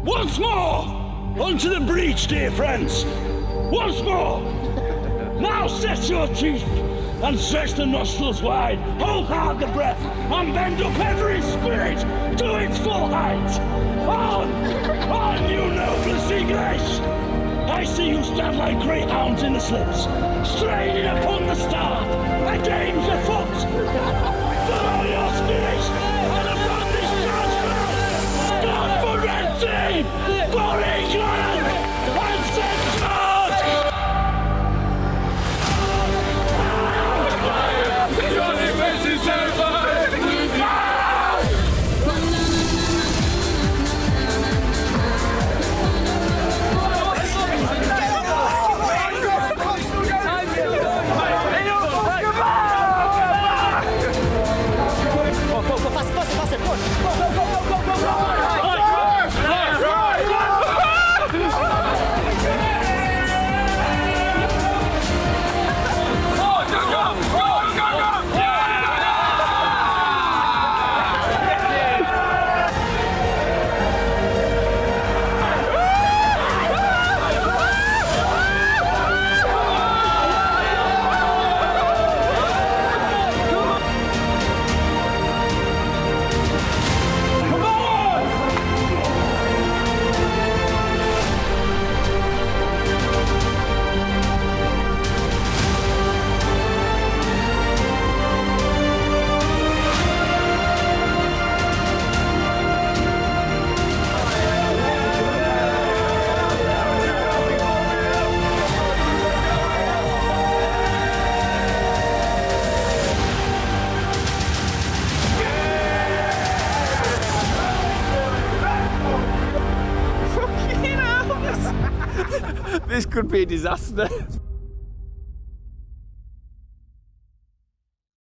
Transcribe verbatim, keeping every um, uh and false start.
Once more! Onto the breach, dear friends! Once more! Now set your teeth and stretch the nostrils wide, hold hard the breath, and bend up every spirit to its full height! On! On, you noblest English! I see you stand like greyhounds in the slips, straining upon the start, a game's afoot! Follow your spirit, and upon this transfer, God for Red Team, for England, and set forth! Johnny Messie's over! This could be a disaster.